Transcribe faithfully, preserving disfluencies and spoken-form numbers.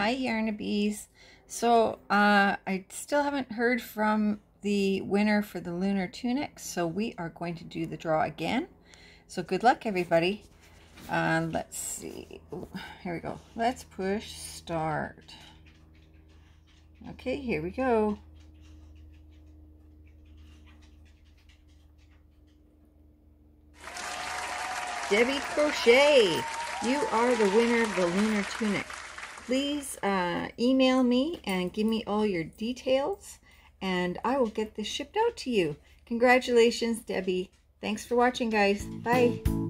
Hi Yarnabees. So uh, I still haven't heard from the winner for the Lunar Tunic, so we are going to do the draw again. So good luck everybody. Uh, let's see. Ooh, here we go. Let's push start. Okay, here we go. Debbie Crochet, you are the winner of the Lunar Tunic. Please uh, email me and give me all your details, and I will get this shipped out to you. Congratulations, Debbie. Thanks for watching, guys. Bye.